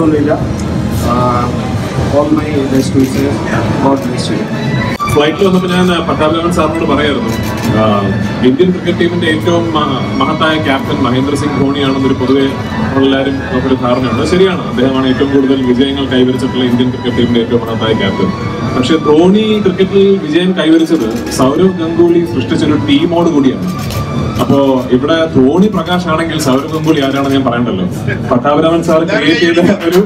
ബുദ്ധിമുട്ടൊന്നുമില്ല. All my best wishes. God bless you. ഫ്ലൈറ്റിൽ വന്നപ്പോൾ ഞാൻ പട്ടാഭിരാമൻ സാറിനോട് പറയായിരുന്നു, ഇന്ത്യൻ ക്രിക്കറ്റ് ടീമിന്റെ ഏറ്റവും മഹത്തായ ക്യാപ്റ്റൻ മഹേന്ദ്ര സിംഗ് ധോണിയാണെന്നൊരു പൊതുവെ എല്ലാവരും നമുക്കൊരു ധാരണയുണ്ട്. ശരിയാണ്, അദ്ദേഹമാണ് ഏറ്റവും കൂടുതൽ വിജയങ്ങൾ കൈവരിച്ചിട്ടുള്ള ഇന്ത്യൻ ക്രിക്കറ്റ് ടീമിന്റെ ഏറ്റവും മഹത്തായ ക്യാപ്റ്റൻ. പക്ഷെ ധോണി ക്രിക്കറ്റിൽ വിജയം കൈവരിച്ചത് സൗരവ് ഗംഗൂലി സൃഷ്ടിച്ചൊരു ടീമോട് കൂടിയാണ്. അപ്പോ ഇവിടെ ധോണി പ്രകാശ് ആണെങ്കിൽ സൗരവ് ഗംഗൂലി ആരാണെന്ന് ഞാൻ പറയണ്ടല്ലോ. പട്ടാഭിരാമൻ സാർ ക്രിയേറ്റ് ചെയ്ത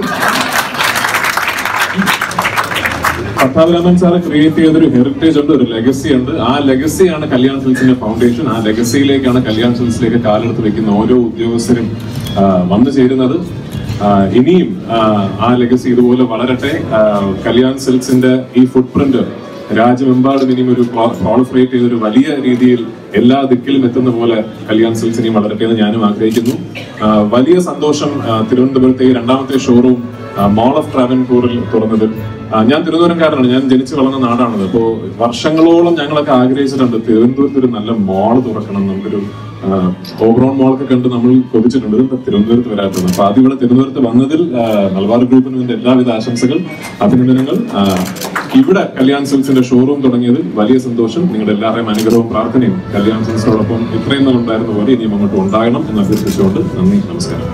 ഒരു ഹെറിറ്റേജ് ഉണ്ട്, ഒരു ലെഗസി ഉണ്ട്. ആ ലെഗസിയാണ് കല്യാൺ സിൽക്സിന്റെ ഫൗണ്ടേഷൻ. ആ ലെഗസിയിലേക്കാണ് കല്യാൺ സിൽക്സിലേക്ക് കാലെടുത്ത് വെക്കുന്ന ഓരോ ഉദ്യോഗസ്ഥരും വന്നു ചേരുന്നത്. ഇനിയും ആ ലെഗസി ഇതുപോലെ വളരട്ടെ. കല്യാൺ സിൽക്സിന്റെ ഈ ഫുട് പ്രിന്റ് രാജ്യമെമ്പാടും ഇനിയും ഒരു പ്രോളിഫറേറ്റ് ചെയ്തൊരു വലിയ രീതിയിൽ എല്ലാ ദിക്കിലും എത്തുന്ന പോലെ കല്യാൺ സിൽക്സ് ഇനിയും വളരട്ടെ എന്ന് ഞാനും ആഗ്രഹിക്കുന്നു. വലിയ സന്തോഷം തിരുവനന്തപുരത്തെ രണ്ടാമത്തെ ഷോറൂം മോൾ ഓഫ് ട്രാവൻകൂറിൽ തുറന്നതിൽ. ഞാൻ തിരുവനന്തപുരംകാരനാണ്, ഞാൻ ജനിച്ചു വളർന്ന നാടാണത്. അപ്പോൾ വർഷങ്ങളോളം ഞങ്ങളൊക്കെ ആഗ്രഹിച്ചിട്ടുണ്ട് തിരുവനന്തപുരത്ത് ഒരു നല്ല മോൾ തുറക്കണം. നമുക്കൊരു ഓവറോൺ മോളൊക്കെ കണ്ട് നമ്മൾ കൊതിച്ചിട്ടുണ്ട്, തിരുവനന്തപുരത്ത് വരാത്തത്. അപ്പൊ ആദ്യം ഇവിടെ തിരുവനന്തപുരത്ത് വന്നതിൽ മലബാർ ഗ്രൂപ്പിന് വേണ്ടി എല്ലാവിധ ആശംസകൾ, അഭിനന്ദനങ്ങൾ. ഇവിടെ കല്യാൺ സിൽക്സിന്റെ ഷോറൂം തുടങ്ങിയതിൽ വലിയ സന്തോഷം. നിങ്ങളുടെ എല്ലാവരുടെയും അനുഗ്രഹവും പ്രാർത്ഥനയും കല്യാൺ സിൽക്സിനോടൊപ്പം ഇത്രയും നാൾ ഉണ്ടായിരുന്ന പോലെ ഇനിയും അങ്ങോട്ട് ഉണ്ടാകണം എന്ന് അഭ്യർത്ഥിച്ചുകൊണ്ട് നന്ദി, നമസ്കാരം.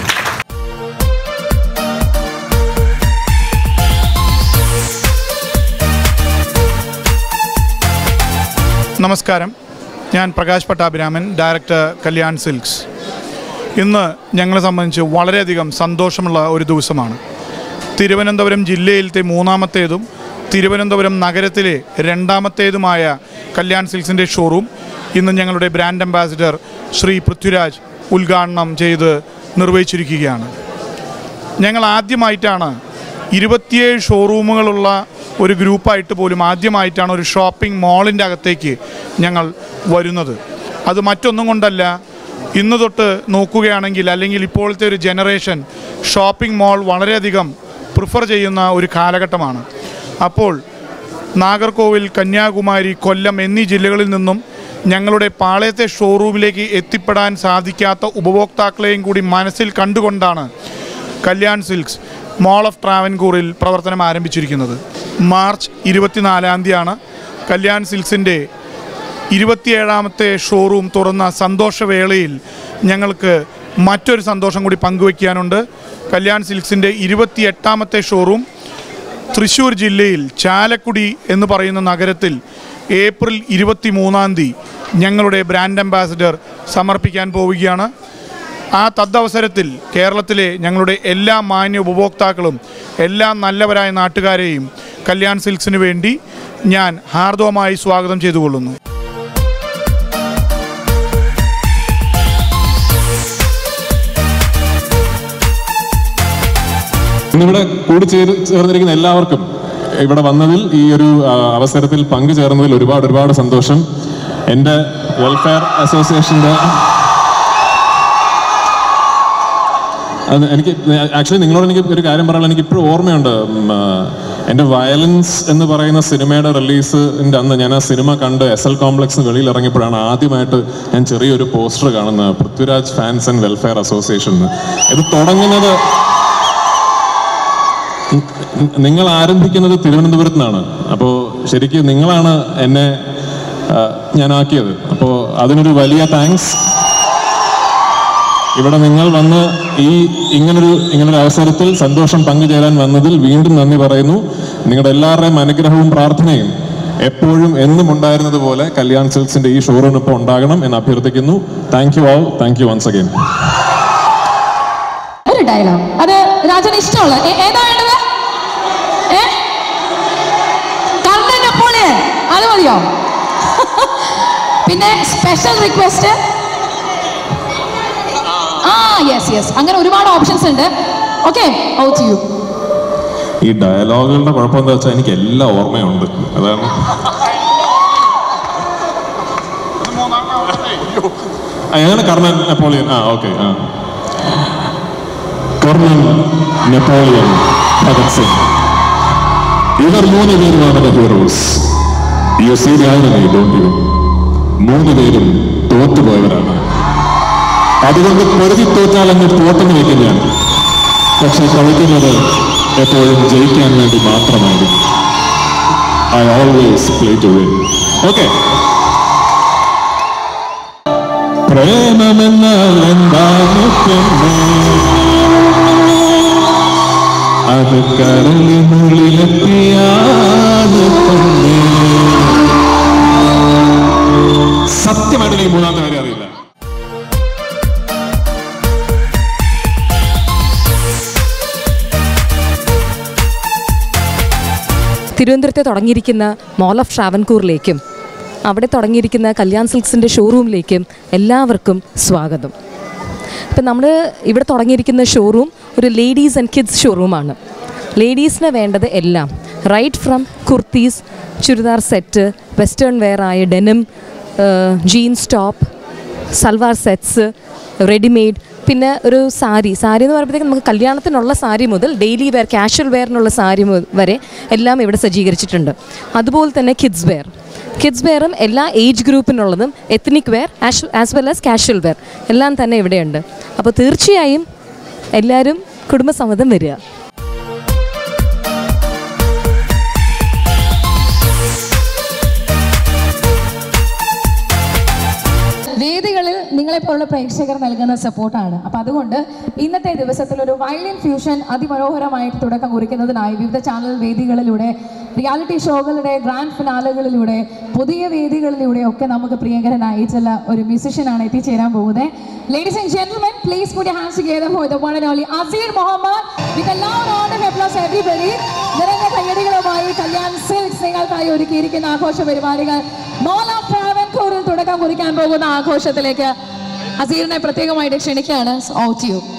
നമസ്കാരം, ഞാൻ പ്രകാശ് പട്ടാഭിരാമൻ, ഡയറക്ടർ കല്യാൺ സിൽക്സ്. ഇന്ന് ഞങ്ങളെ സംബന്ധിച്ച് വളരെയധികം സന്തോഷമുള്ള ഒരു ദിവസമാണ്. തിരുവനന്തപുരം ജില്ലയിലത്തെ മൂന്നാമത്തേതും തിരുവനന്തപുരം നഗരത്തിലെ രണ്ടാമത്തേതുമായ കല്യാൺ സിൽക്സിൻ്റെ ഷോറൂം ഇന്ന് ഞങ്ങളുടെ ബ്രാൻഡ് അംബാസിഡർ ശ്രീ പൃഥ്വിരാജ് ഉദ്ഘാടനം ചെയ്ത് നിർവഹിച്ചിരിക്കുകയാണ്. ഞങ്ങൾ ആദ്യമായിട്ടാണ് 27 ഷോറൂമുകളുള്ള ഒരു ഗ്രൂപ്പായിട്ട് പോലും ആദ്യമായിട്ടാണ് ഒരു ഷോപ്പിംഗ് മാളിൻ്റെ അകത്തേക്ക് ഞങ്ങൾ വരുന്നത്. അത് മറ്റൊന്നും കൊണ്ടല്ല, ഇന്ന് തൊട്ട് നോക്കുകയാണെങ്കിൽ അല്ലെങ്കിൽ ഇപ്പോഴത്തെ ഒരു ജനറേഷൻ ഷോപ്പിംഗ് മാൾ വളരെയധികം പ്രിഫർ ചെയ്യുന്ന ഒരു കാലഘട്ടമാണ്. അപ്പോൾ നാഗർകോവിൽ, കന്യാകുമാരി, കൊല്ലം എന്നീ ജില്ലകളിൽ നിന്നും ഞങ്ങളുടെ പാളയത്തെ ഷോറൂമിലേക്ക് എത്തിപ്പെടാൻ സാധിക്കാത്ത ഉപഭോക്താക്കളെയും കൂടി മനസ്സിൽ കണ്ടുകൊണ്ടാണ് കല്യാൺ സിൽക്സ് മോൾ ഓഫ് ട്രാവൻകൂറിൽ പ്രവർത്തനം ആരംഭിച്ചിരിക്കുന്നത്. മാർച്ച് 24 കല്യാൺ സിൽക്സിൻ്റെ 27ാമത്തെ ഷോറൂം തുറന്ന സന്തോഷവേളയിൽ ഞങ്ങൾക്ക് മറ്റൊരു സന്തോഷം കൂടി പങ്കുവയ്ക്കാനുണ്ട്. കല്യാൺ സിൽക്സിൻ്റെ 28ാമത്തെ ഷോറൂം തൃശ്ശൂർ ജില്ലയിൽ ചാലക്കുടി എന്ന് പറയുന്ന നഗരത്തിൽ ഏപ്രിൽ 23 ഞങ്ങളുടെ ബ്രാൻഡ് അംബാസിഡർ സമർപ്പിക്കാൻ പോവുകയാണ്. ആ തദ്വസരത്തിൽ കേരളത്തിലെ ഞങ്ങളുടെ എല്ലാ മാന്യ ഉപഭോക്താക്കളും എല്ലാ നല്ലവരായ നാട്ടുകാരെയും കല്യാൺ സിൽക്സിന് വേണ്ടി ഞാൻ ഹാർദവമായി സ്വാഗതം ചെയ്തുകൊള്ളുന്നു. ഇന്നിവിടെ ചേർന്നിരിക്കുന്ന എല്ലാവർക്കും ഇവിടെ വന്നതിൽ, ഈ ഒരു അവസരത്തിൽ പങ്കുചേർന്നതിൽ ഒരുപാട് സന്തോഷം. എൻ്റെ വെൽഫെയർ അസോസിയേഷൻ്റെ എനിക്ക് ആക്ച്വലി നിങ്ങളോട് എനിക്ക് ഒരു കാര്യം പറയാൻ എനിക്ക് ഇപ്പോഴും ഓർമ്മയുണ്ട്. എൻ്റെ വയലൻസ് എന്ന് പറയുന്ന സിനിമയുടെ റിലീസിൻ്റെ അന്ന് ഞാൻ ആ സിനിമ കണ്ട് SL കോംപ്ലക്സിന് വെളിയിൽ ഇറങ്ങിയപ്പോഴാണ് ആദ്യമായിട്ട് ഞാൻ ചെറിയൊരു പോസ്റ്റർ കാണുന്നത്, Prithviraj fans and welfare association. ഇത് തുടങ്ങുന്നത്, നിങ്ങൾ ആരംഭിക്കുന്നത് തിരുവനന്തപുരത്ത് നിന്നാണ്. അപ്പോൾ ശരിക്കും നിങ്ങളാണ് എന്നെ ഞാനാക്കിയത്. അപ്പോൾ അതിനൊരു വലിയ താങ്ക്സ്. ഇവിടെ നിങ്ങൾ വന്ന് ഇങ്ങനൊരു അവസരത്തിൽ സന്തോഷം പങ്കുചേരാൻ വന്നതിൽ വീണ്ടും നന്ദി പറയുന്നു. നിങ്ങളുടെ എല്ലാവരുടെയും അനുഗ്രഹവും പ്രാർത്ഥനയും എപ്പോഴും എന്നും ഉണ്ടായിരുന്നത് പോലെ കല്യാൺ സിൽക്സിന്റെ ഈ ഷോറൂമിനൊപ്പം ഉണ്ടാകണം എന്ന് അഭ്യർത്ഥിക്കുന്നു. Thank you all. Thank you once again. ഒരു ഡയലോഗ് അത് രാജന് ഇഷ്ടമുള്ള ഏതാ വേണ്ടത്? കർണൻ നെപ്പോളിയൻ അത് മതിയോ? പിന്നെ സ്പെഷ്യൽ റിക്വസ്റ്റ്. യെസ് അങ്ങനെ ഒരുപാട് ഓപ്ഷൻസ് ഉണ്ട്. Okay, out to you. ഈ ഡയലോഗുകളുടെ കുഴപ്പം എന്താ വെച്ചാൽ എനിക്ക് എല്ലാം ഓർമ്മയുണ്ട്. അതാണ് അങ്ങനെ Karnan Napoleon. Okay. Karnan Napoleon Bhagat Singh, ഇവർ 3 പേരുമാണ് heroes. You see the irony, don't you? 3 പേരും തോറ്റുപോയവരാണ്. അതുകൊണ്ട് പൊരുതി തോറ്റാൽ അങ്ങ് തോട്ടെന്ന് വയ്ക്കും ഞാൻ. പക്ഷെ കളിക്കുന്നത് എപ്പോഴും ജയിക്കാൻ വേണ്ടി മാത്രമായിരിക്കും. I always play to win. Okay. പ്രേമമെന്നാൽ എന്താണ് പെണ്ണേ, അത് കടലിനുള്ളിലെത്തിയാണ് പെണ്ണേ. സത്യമായിട്ട് എനിക്ക് മൂന്നാമത്തെ കാര്യം അറിയില്ല. തിരുവനന്തപുരത്തെ തുടങ്ങിയിരിക്കുന്ന മോൾ ഓഫ് ട്രാവൻകൂറിലേക്കും അവിടെ തുടങ്ങിയിരിക്കുന്ന കല്യാൺ സിൽക്സിൻ്റെ ഷോറൂമിലേക്കും എല്ലാവർക്കും സ്വാഗതം. ഇപ്പം നമ്മൾ ഇവിടെ തുടങ്ങിയിരിക്കുന്ന ഷോറൂം ഒരു ലേഡീസ് ആൻഡ് കിഡ്സ് ഷോറൂമാണ്. ലേഡീസിന് വേണ്ടത് എല്ലാം, right from kurtis, churidar set, western wear ആയ denim, jeans top, salwar sets, readymade, പിന്നെ ഒരു സാരി എന്ന് പറയുമ്പോഴത്തേക്കും നമുക്ക് കല്യാണത്തിനുള്ള സാരി മുതൽ ഡെയിലി വെയർ, കാഷ്വൽ വെയറിനുള്ള സാരി വരെ എല്ലാം ഇവിടെ സജ്ജീകരിച്ചിട്ടുണ്ട്. അതുപോലെ തന്നെ കിഡ്സ് വെയറും എല്ലാ ഏജ് ഗ്രൂപ്പിനുള്ളതും, ethnic wear as well as casual wear എല്ലാം തന്നെ ഇവിടെയുണ്ട്. അപ്പോൾ തീർച്ചയായും എല്ലാവരും കുടുംബസമ്മതം വരിക. വേദികളിൽ നിങ്ങളെപ്പോലുള്ള പ്രേക്ഷകർ നൽകുന്ന സപ്പോർട്ടാണ്. അപ്പോൾ അതുകൊണ്ട് ഇന്നത്തെ ദിവസത്തിൽ ഒരു വയലിൻ ഫ്യൂഷൻ അതിമനോഹരമായിട്ട് തുടക്കം കുറിക്കുന്നതിനായി വിവിധ ചാനൽ വേദികളിലൂടെ, റിയാലിറ്റി ഷോകളുടെ ഗ്രാൻഡ് ഫിനാലുകളിലൂടെ, പുതിയ വേദികളിലൂടെ ഒക്കെ നമുക്ക് പ്രിയങ്കരനായിട്ടുള്ള ഒരു മ്യൂസിഷ്യനാണ് എത്തിച്ചേരാൻ പോകുന്നത്. Ladies and gentlemen, please put your hands together for the one and only Azir Mohammed. With a loud round of applause everybody. നിറഞ്ഞ കയ്യടികളുമായി കല്യാൺ സിൽക്സ് നിങ്ങൾക്കായി ഒരുക്കിയിരിക്കുന്ന ആഘോഷ പരിപാടികൾ മോൾ ഓഫ് ട്രാവൻകൂറിൽ തുടക്കം കുറിക്കാൻ പോകുന്ന ആഘോഷത്തിലേക്ക് അസീറിനെ പ്രത്യേകമായിട്ട് ക്ഷണിക്കുകയാണ്. All to you.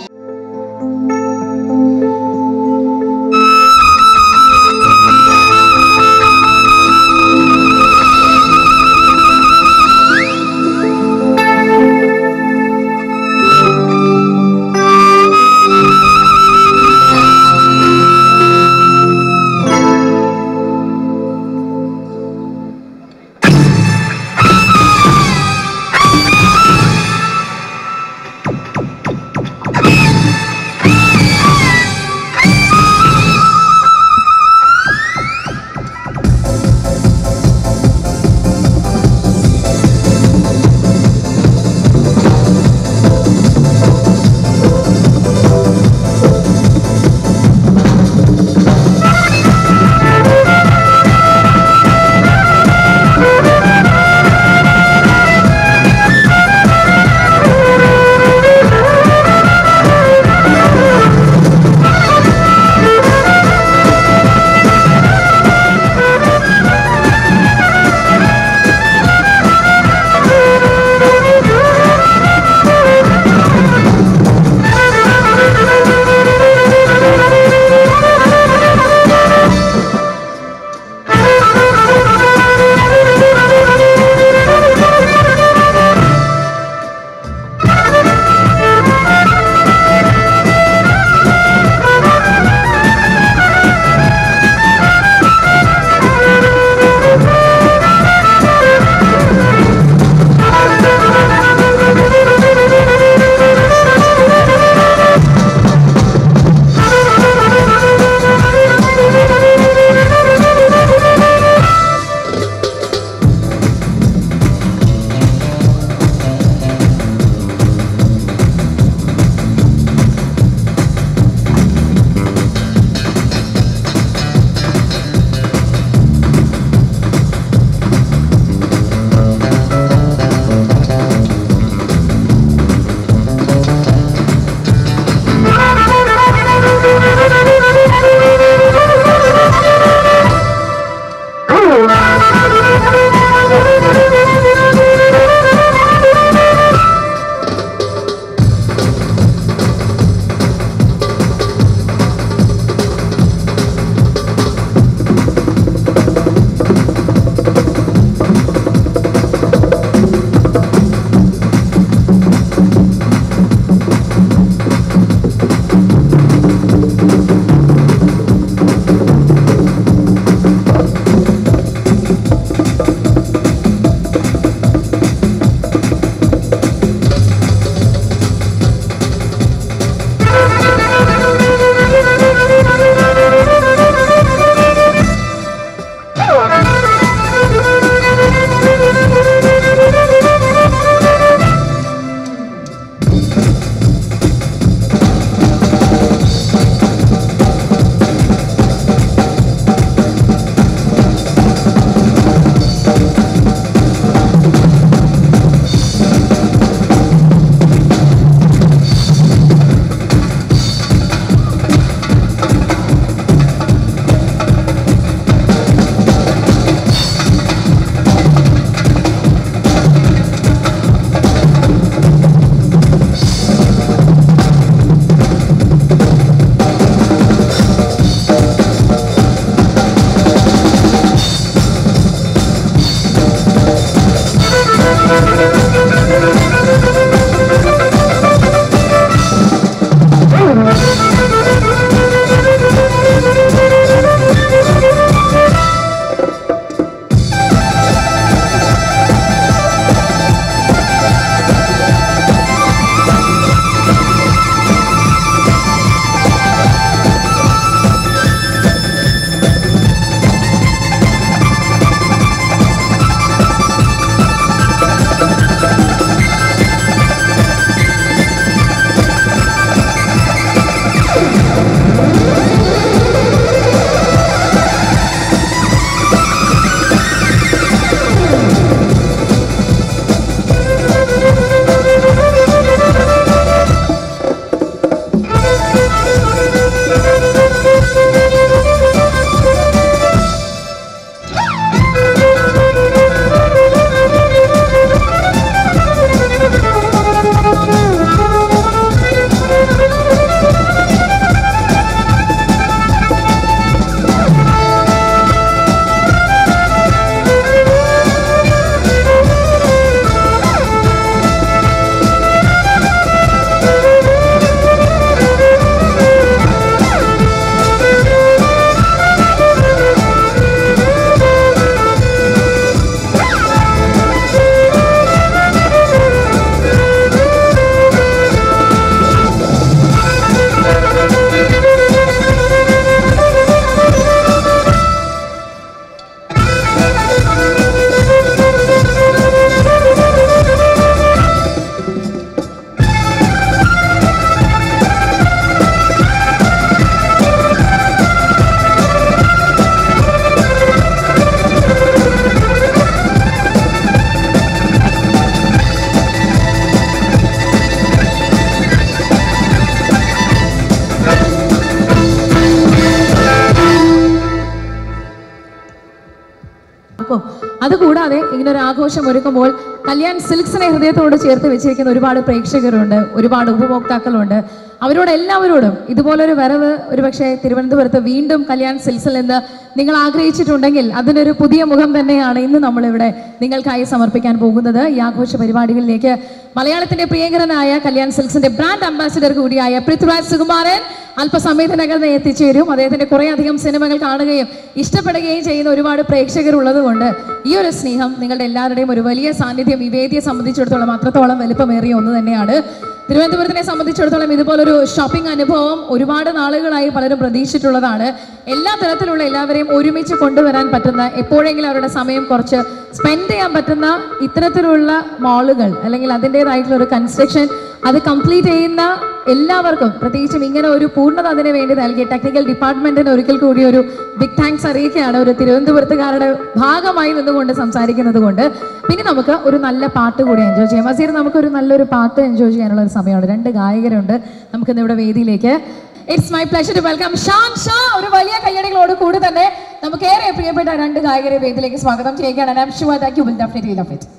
അതുകൂടാതെ ഇങ്ങനൊരു ആഘോഷം ഒരുക്കുമ്പോൾ കല്യാൺ സിൽക്സിനെ ഹൃദയത്തോട് ചേർത്ത് വെച്ചിരിക്കുന്ന ഒരുപാട് പ്രേക്ഷകരുണ്ട്, ഒരുപാട് ഉപഭോക്താക്കളുണ്ട്. അവരോടെല്ലാവരോടും ഇതുപോലൊരു വരവ് ഒരുപക്ഷെ തിരുവനന്തപുരത്ത് വീണ്ടും കല്യാൺ സിൽക്സിൽ നിന്ന് നിങ്ങൾ ആഗ്രഹിച്ചിട്ടുണ്ടെങ്കിൽ അതിനൊരു പുതിയ മുഖം തന്നെയാണ് ഇന്ന് നമ്മളിവിടെ നിങ്ങൾക്കായി സമർപ്പിക്കാൻ പോകുന്നത്. ഈ ആഘോഷ പരിപാടികളിലേക്ക് മലയാളത്തിന്റെ പ്രിയങ്കരനായ കല്യാൺ സിൽക്സിന്റെ ബ്രാൻഡ് അംബാസിഡർ കൂടിയായ പൃഥ്വിരാജ് സുകുമാരൻ അല്പസമയത്തിനകം എത്തിച്ചേരും. അദ്ദേഹത്തിന്റെ കുറേയധികം സിനിമകൾ കാണുകയും ഇഷ്ടപ്പെടുകയും ചെയ്യുന്ന ഒരുപാട് പ്രേക്ഷകർ ഉള്ളത് കൊണ്ട് ഈ ഒരു സ്നേഹം നിങ്ങളുടെ എല്ലാവരുടെയും ഒരു വലിയ സാന്നിധ്യം ഈ വേദിയെ സംബന്ധിച്ചിടത്തോളം അത്രത്തോളം വലുപ്പമേറിയ ഒന്ന് തന്നെയാണ്. തിരുവനന്തപുരത്തിനെ സംബന്ധിച്ചിടത്തോളം ഇതുപോലൊരു ഷോപ്പിംഗ് അനുഭവം ഒരുപാട് നാളുകളായി പലരും പ്രതീക്ഷിച്ചിട്ടുള്ളതാണ്. എല്ലാ തരത്തിലുള്ള എല്ലാവരെയും ഒരുമിച്ച് കൊണ്ടുവരാൻ പറ്റുന്ന, എപ്പോഴെങ്കിലും അവരുടെ സമയം കുറച്ച് സ്പെൻഡ് ചെയ്യാൻ പറ്റുന്ന ഇത്തരത്തിലുള്ള മാളുകൾ അല്ലെങ്കിൽ അതിൻ്റെതായിട്ടുള്ള ഒരു കൺസ്ട്രക്ഷൻ അത് കംപ്ലീറ്റ് ചെയ്യുന്ന എല്ലാവർക്കും, പ്രത്യേകിച്ചും ഇങ്ങനെ ഒരു പൂർണ്ണത അതിന് വേണ്ടി നൽകിയ ടെക്നിക്കൽ ഡിപ്പാർട്ട്മെന്റിന് ഒരിക്കൽ കൂടി ഒരു ബിഗ് താങ്ക്സ് അറിയിക്കുകയാണ്. ഒരു തിരുവനന്തപുരത്തുകാരുടെ ഭാഗമായി നിന്നുകൊണ്ട് സംസാരിക്കുന്നത് കൊണ്ട്. പിന്നെ നമുക്ക് ഒരു നല്ല പാട്ട് കൂടി എൻജോയ് ചെയ്യാം. അസീർ, നമുക്കൊരു നല്ലൊരു പാട്ട് എൻജോയ് ചെയ്യാനുള്ള ഒരു സമയമാണ്. 2 ഗായകരുണ്ട് നമുക്കിന്ന് ഇവിടെ വേദിയിലേക്ക്. It's my pleasure to welcome Shaan Shah. ഒരു വലിയ കയ്യടികളോട് കൂടി തന്നെ നമുക്ക് ഏറെ പ്രിയപ്പെട്ട 2 ഗായകരെ വേദിയിലേക്ക് സ്വാഗതം ചെയ്യുകയാണ്. I am sure that you will definitely love it.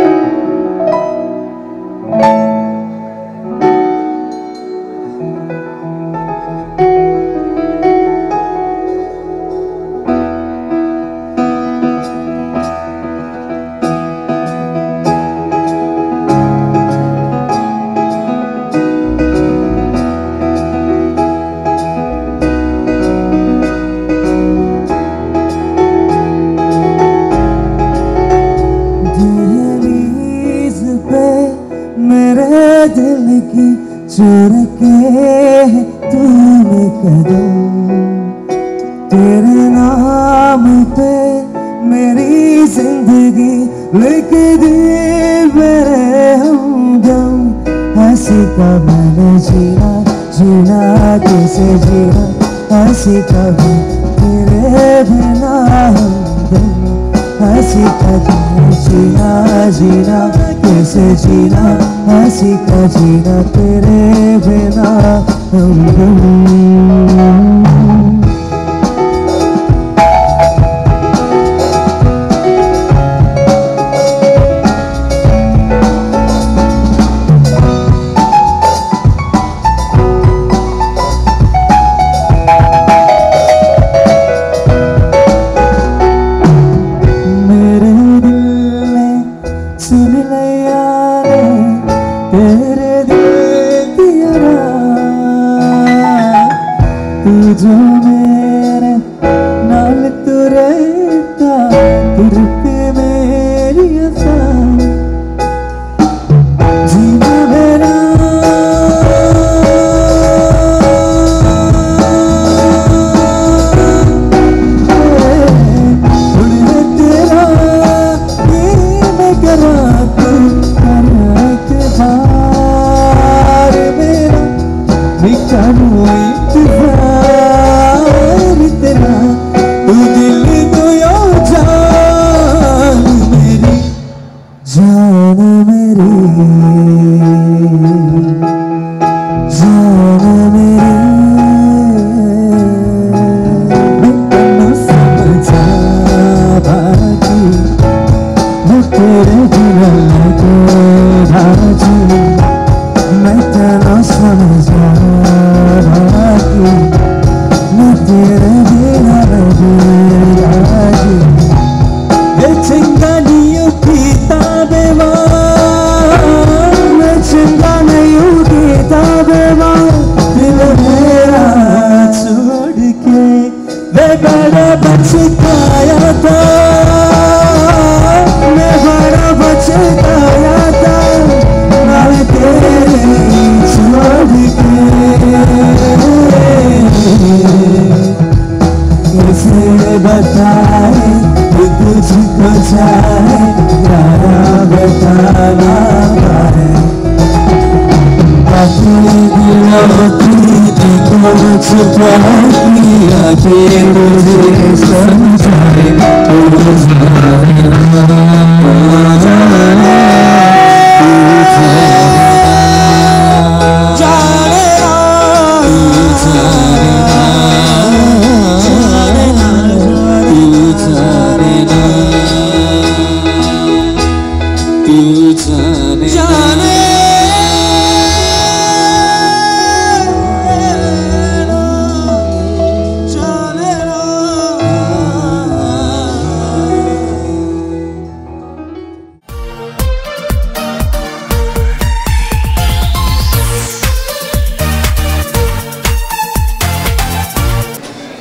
दिल की चोर के तूने कदम, तेरे नाम पे मेरी जिंदगी लिख दी मेरे हमदम। हंसी का मैंने जीना जीना कैसे जीना, हंसी का भी तेरे बिना हमदम। हंसी का जीना जीना कैसे जीना, हंसी का जीना तेरे बिना हमदम। जो मेरे नाल तू रहता, तुर पे मेरी असा जीना मेरा उड़े तेरा ये मैं करा तू करा के बार मेरा निकालू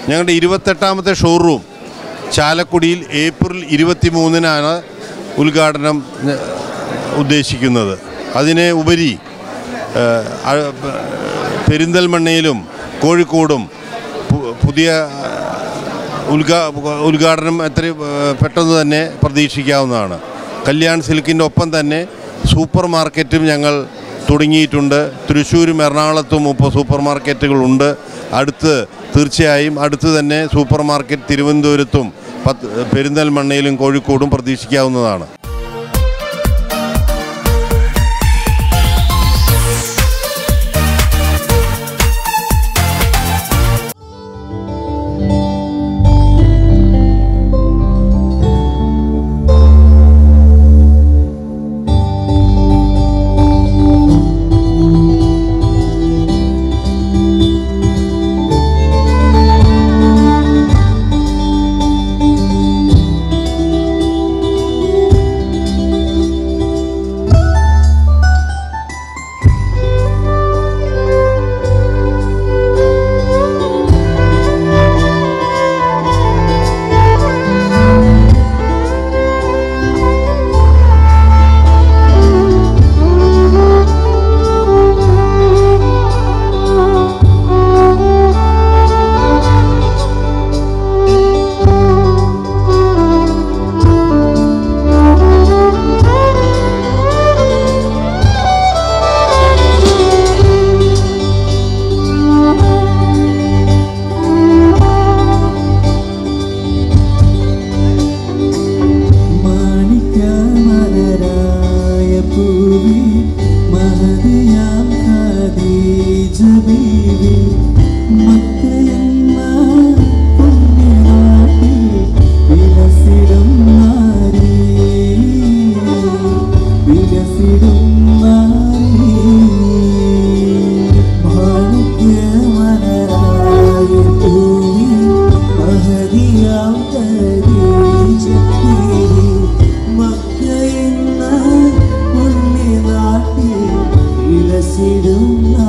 ഞങ്ങളുടെ 28ാമത്തെ ഷോറൂം ചാലക്കുടിയിൽ ഏപ്രിൽ 23-നാണ് ഉദ്ഘാടനം ഉദ്ദേശിക്കുന്നത്. അതിനെ ഉപരി പെരിന്തൽമണ്ണയിലും കോഴിക്കോടും പുതിയ ഉദ്ഘാടനം എത്രയും പെട്ടെന്ന് തന്നെ പ്രതീക്ഷിക്കാവുന്നതാണ്. കല്യാൺ സിൽക്കിൻ്റെ ഒപ്പം തന്നെ സൂപ്പർ മാർക്കറ്റും ഞങ്ങൾ തുടങ്ങിയിട്ടുണ്ട്. തൃശ്ശൂരും എറണാകുളത്തും ഇപ്പോൾ സൂപ്പർ മാർക്കറ്റുകളുണ്ട്. തീർച്ചയായും അടുത്ത് തന്നെ സൂപ്പർ മാർക്കറ്റ് തിരുവനന്തപുരത്തും പെരിന്തൽമണ്ണയിലും കോഴിക്കോടും പ്രതീക്ഷിക്കാവുന്നതാണ്.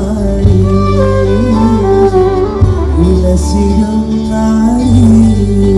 വിലസിടും നാളെ